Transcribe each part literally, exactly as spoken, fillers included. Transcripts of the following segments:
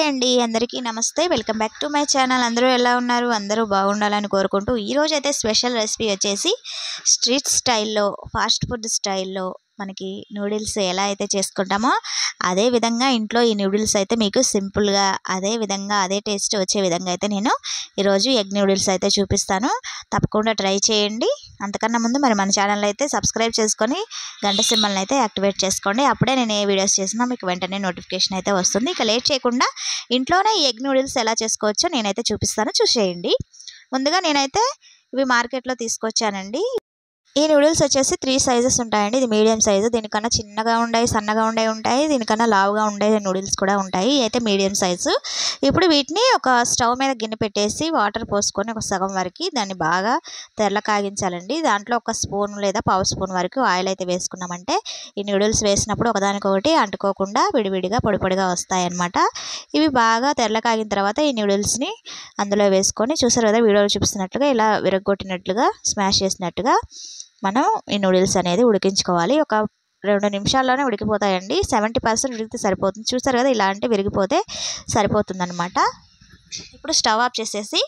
అండి అందరికీ నమస్తే welcome back to my channel అందరూ ఎలా ఉన్నారు అందరూ బాగుండాలని కోరుకుంటూ ఈ రోజు అయితే స్పెషల్ రెసిపీ వచ్చేసి స్ట్రీట్ స్టైల్లో ఫాస్ట్ ఫుడ్ స్టైల్లో మనకి నూడిల్స్ ఎలా అయితే చేసుకుంటామో అదే విధంగా ఇంట్లో ఈ నూడిల్స్ అయితే మీకు సింపుల్ గా అదే విధంగా అదే టేస్ట్ వచ్చే విధంగా అయితే నేను ఈ రోజు ఎగ్ నూడిల్స్ అయితే చూపిస్తాను తప్పకుండా ట్రై చేయండి అంతకన్నా ముందు మరి మన ఛానల్ అయితే సబ్స్క్రైబ్ చేసుకొని గంట సింబల్ అయితే యాక్టివేట్ చేసుకోండి అప్పుడే నేను ఏ వీడియోస్ చేసినా మీకు వెంటనే నోటిఫికేషన్ అయితే వస్తుంది ఇక లేట్ చేయకుండా ఇంట్లోనే ఎగ్ నూడిల్స్ ఎలా చేసుకోవచ్చో నేనైతే చూపిస్తాను చూసేయండి ముందుగా నేనైతే ఇవి మార్కెట్ లో తీసుకొచ్చానండి ఈ నూడిల్స్ వచ్చేసి త్రీ సైజెస్ ఉంటాయండి ఇది మీడియం సైజు దీనికన్నా చిన్నగా ఉంటాయి సన్నగా ఉండే ఉంటాయి దీనికన్నా లావుగా ఉండే నూడిల్స్ కూడా ఉంటాయి అయితే మీడియం సైజు ఇప్పుడు వీటిని ఒక స్టవ్ మీద గిన్నె పెట్టేసి వాటర్ పోసుకొని ఒక సగం వరకు దాన్ని బాగా తెరల కాగించాలండి దాంట్లో ఒక స్పూన్ లేదా పావు స్పూన్ వరకు ఆయిల్ అయితే వేసుకున్నామంటే ఈ నూడిల్స్ వేసినప్పుడు ఒకదానికొకటి అంటుకోకుండా విడివిడిగా పొడి పొడిగా వస్తాయి అన్నమాట ఇవి బాగా తెరల కాగిన తర్వాత ఈ నూడిల్స్ని అందులో వేసుకొని చూసారు కదా వీడియోలో చూపిస్తున్నట్లుగా ఇలా విరగొట్టినట్లుగా స్మాష్ చేసినట్టుగా మనం ఈ నూడిల్స్ అనేది ఉడికించుకోవాలి ఒక రెండు నిమిషాల్లోనే ఉడికిపోతాయండి సెవెంటీ పర్సెంట్ ఉడికితే సరిపోతుంది చూసారు కదా ఇలా అంటే విరిగిపోతే సరిపోతుందన్నమాట ఇప్పుడు స్టవ్ ఆఫ్ చేసేసి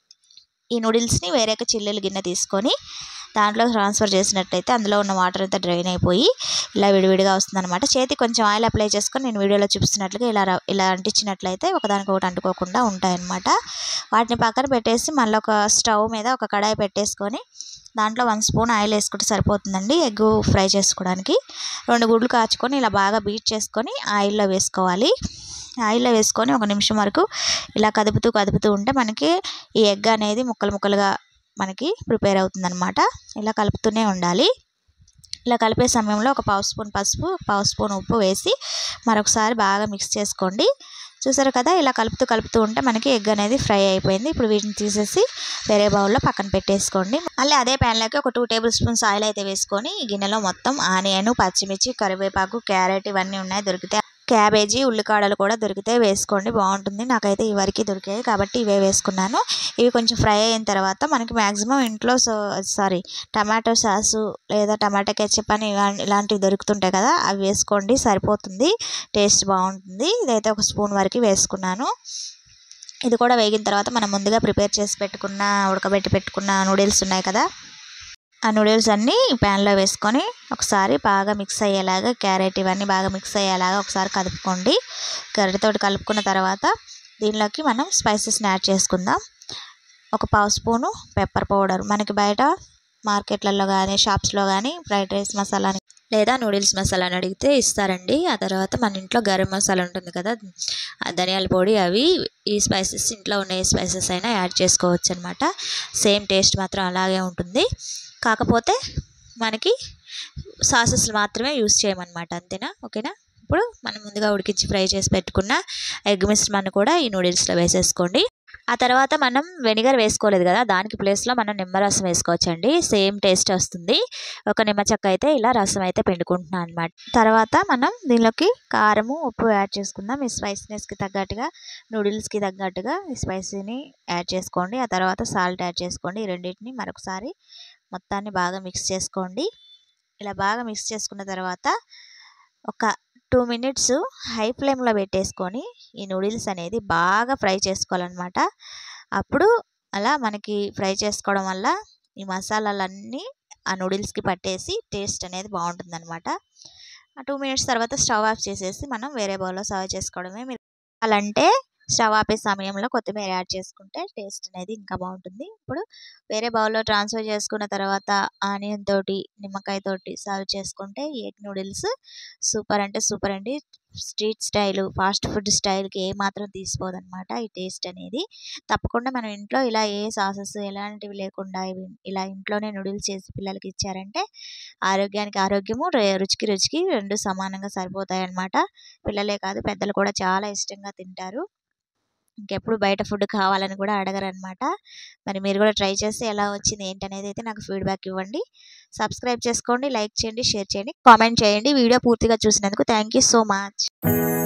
ఈ నూడిల్స్ని వేరే ఒక చిల్లులు గిన్నె తీసుకొని దాంట్లో ట్రాన్స్ఫర్ చేసినట్టయితే అందులో ఉన్న వాటర్ అంతా డ్రైన్ అయిపోయి ఇలా విడివిడిగా వస్తుందన్నమాట చేతి కొంచెం ఆయిల్ అప్లై చేసుకొని నేను వీడియోలో చూపిస్తున్నట్లుగా ఇలా ఇలా అంటించినట్లయితే ఒకదానికొకటి అంటుకోకుండా ఉంటాయన్నమాట వాటిని పక్కన పెట్టేసి మళ్ళీ ఒక స్టవ్ మీద ఒక కడాయి పెట్టేసుకొని దాంట్లో వన్ స్పూన్ ఆయిల్ వేసుకుంటే సరిపోతుందండి ఎగ్ ఫ్రై చేసుకోవడానికి రెండు గుడ్లు కాచుకొని ఇలా బాగా బీట్ చేసుకొని ఆయిల్లో వేసుకోవాలి ఆయిల్లో వేసుకొని ఒక నిమిషం వరకు ఇలా కదుపుతూ కదుపుతూ ఉంటే మనకి ఈ ఎగ్ అనేది ముక్కలు ముక్కలుగా మనకి ప్రిపేర్ అవుతుందన్నమాట ఇలా కలుపుతూనే ఉండాలి ఇలా కలిపే సమయంలో ఒక పావు స్పూన్ పసుపు పావు స్పూన్ ఉప్పు వేసి మరొకసారి బాగా మిక్స్ చేసుకోండి చూసారు కదా ఇలా కలుపుతూ కలుపుతూ ఉంటే మనకి ఎగ్ అనేది ఫ్రై అయిపోయింది ఇప్పుడు వీటిని తీసేసి వేరే బౌల్లో పక్కన పెట్టేసుకోండి మళ్ళీ అదే ప్యాన్లోకి ఒక టూ టేబుల్ స్పూన్స్ ఆయిల్ అయితే వేసుకొని ఈ గిన్నెలో మొత్తం ఆనియన్ పచ్చిమిర్చి కరివేపాకు క్యారెట్ ఇవన్నీ ఉన్నాయి దొరికితే క్యాబేజీ ఉల్లికాడలు కూడా దొరికితే వేసుకోండి బాగుంటుంది నాకైతే ఈ వరకు దొరికాయి కాబట్టి ఇవే వేసుకున్నాను ఇవి కొంచెం ఫ్రై అయిన తర్వాత మనకి మ్యాక్సిమం ఇంట్లో సో సారీ టమాటో సాసు లేదా టమాటో కెచప్ అని ఇలాంటివి దొరుకుతుంటాయి కదా అవి వేసుకోండి సరిపోతుంది టేస్ట్ బాగుంటుంది ఇదైతే ఒక స్పూన్ వరకు వేసుకున్నాను ఇది కూడా వేగిన తర్వాత మనం ముందుగా ప్రిపేర్ చేసి పెట్టుకున్న ఉడకబెట్టి పెట్టుకున్న నూడిల్స్ ఉన్నాయి కదా ఆ నూడిల్స్ అన్నీ ప్యాన్లో వేసుకొని ఒకసారి బాగా మిక్స్ అయ్యేలాగా క్యారెట్ ఇవన్నీ బాగా మిక్స్ అయ్యేలాగా ఒకసారి కలుపుకోండి గరిటెతోటి కలుపుకున్న తర్వాత దీనిలోకి మనం స్పైసెస్ని యాడ్ చేసుకుందాం ఒక పావు స్పూను పెప్పర్ పౌడర్ మనకి బయట మార్కెట్లలో కానీ షాప్స్లో కానీ ఫ్రైడ్ రైస్ మసాలా లేదా నూడిల్స్ మసాలాని అడిగితే ఇస్తారండి ఆ తర్వాత మన ఇంట్లో గరం మసాలా ఉంటుంది కదా ధనియాల పొడి అవి ఈ స్పైసెస్ ఇంట్లో ఉన్న ఏ స్పైసెస్ అయినా యాడ్ చేసుకోవచ్చు అనమాట సేమ్ టేస్ట్ మాత్రం అలాగే ఉంటుంది కాకపోతే మనకి సాసెస్ మాత్రమే యూస్ చేయమన్నమాట అంతేనా ఓకేనా ఇప్పుడు మనం ముందుగా ఉడికించి ఫ్రై చేసి పెట్టుకున్న ఎగ్ మిశ్రమాన్ని కూడా ఈ నూడిల్స్లో వేసేసుకోండి ఆ తర్వాత మనం వెనిగర్ వేసుకోలేదు కదా దానికి ప్లేస్లో మనం నిమ్మరసం వేసుకోవచ్చండి సేమ్ టేస్ట్ వస్తుంది ఒక నిమ్మ చెక్క అయితే ఇలా రసం అయితే పిండుకుంటున్నాను అనమాట తర్వాత మనం దీనిలోకి కారము ఉప్పు యాడ్ చేసుకుందాం ఈ స్పైసీనెస్కి తగ్గట్టుగా నూడిల్స్కి తగ్గట్టుగా ఈ స్పైసీని యాడ్ చేసుకోండి ఆ తర్వాత సాల్ట్ యాడ్ చేసుకోండి ఈ రెండింటిని మరొకసారి మొత్తాన్ని బాగా మిక్స్ చేసుకోండి ఇలా బాగా మిక్స్ చేసుకున్న తర్వాత ఒక టూ మినిట్స్ హై ఫ్లేమ్లో పెట్టేసుకొని ఈ నూడిల్స్ అనేది బాగా ఫ్రై చేసుకోవాలన్నమాట అప్పుడు అలా మనకి ఫ్రై చేసుకోవడం వల్ల ఈ మసాలాలన్నీ ఆ నూడిల్స్కి పట్టేసి టేస్ట్ అనేది బాగుంటుందన్నమాట ఆ టూ మినిట్స్ తర్వాత స్టవ్ ఆఫ్ చేసేసి మనం వేరే బౌల్లో సర్వ్ చేసుకోవడమే మీరు అలాంటే స్టవ్ ఆపే సమయంలో కొత్తిమీర యాడ్ చేసుకుంటే టేస్ట్ అనేది ఇంకా బాగుంటుంది ఇప్పుడు వేరే బౌల్లో ట్రాన్స్ఫర్ చేసుకున్న తర్వాత ఆనియన్ తోటి నిమ్మకాయ తోటి సర్వ్ చేసుకుంటే ఎగ్ నూడిల్స్ సూపర్ అంటే సూపర్ అండి స్ట్రీట్ స్టైల్ ఫాస్ట్ ఫుడ్ స్టైల్కి ఏ మాత్రం తీసిపోదన్నమాట ఈ టేస్ట్ అనేది తప్పకుండా మనం ఇంట్లో ఇలా ఏ సాసెస్ ఎలాంటివి లేకుండా ఇలా ఇంట్లోనే నూడిల్స్ చేసి పిల్లలకి ఇచ్చారంటే ఆరోగ్యానికి ఆరోగ్యము రుచికి రుచికి రెండు సమానంగా సరిపోతాయి అన్నమాట పిల్లలే కాదు పెద్దలు కూడా చాలా ఇష్టంగా తింటారు ఇంకెప్పుడు బయట ఫుడ్ కావాలని కూడా అడగరు అనమాట మరి మీరు కూడా ట్రై చేసి ఎలా వచ్చింది ఏంటనేది అయితే నాకు ఫీడ్బ్యాక్ ఇవ్వండి సబ్స్క్రైబ్ చేసుకోండి లైక్ చేయండి షేర్ చేయండి కామెంట్ చేయండి వీడియో పూర్తిగా చూసినందుకు థ్యాంక్ యూ సో మచ్